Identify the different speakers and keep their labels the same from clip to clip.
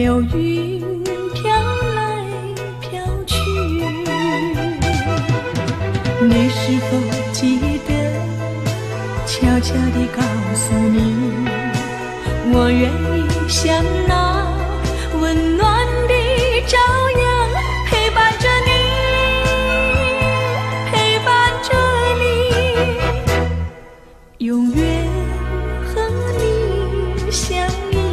Speaker 1: 流云飘来飘去，你是否记得悄悄地告诉你，我愿意像那温暖的朝阳陪伴着你，陪伴着你，永远和你相依。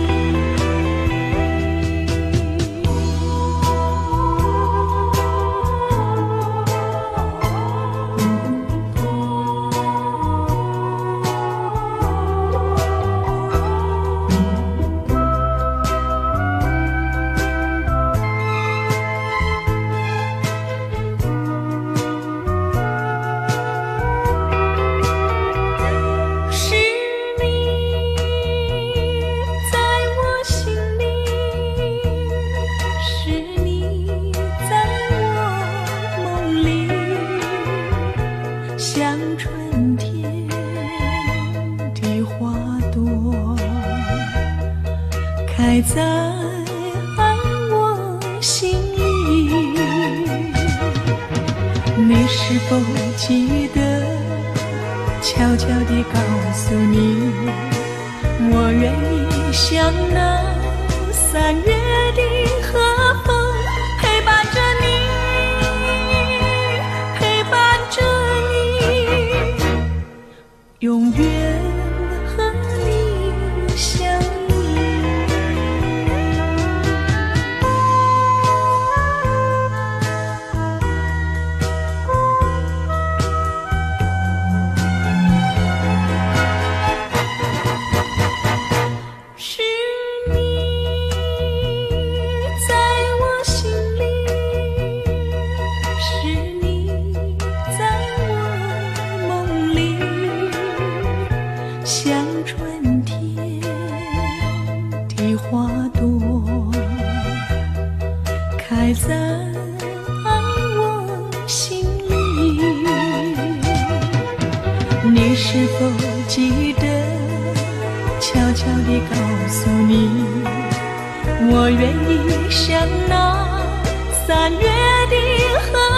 Speaker 1: 像春天的花朵，开在我心里。你是否记得悄悄地告诉你，我愿意像那3月的和风陪伴着你，陪伴着你，永远和你相依。是你在我心里，是你在我梦里，像春天的花朵，开在我心里。你是否记得悄悄地告诉你，我愿意像那3月的河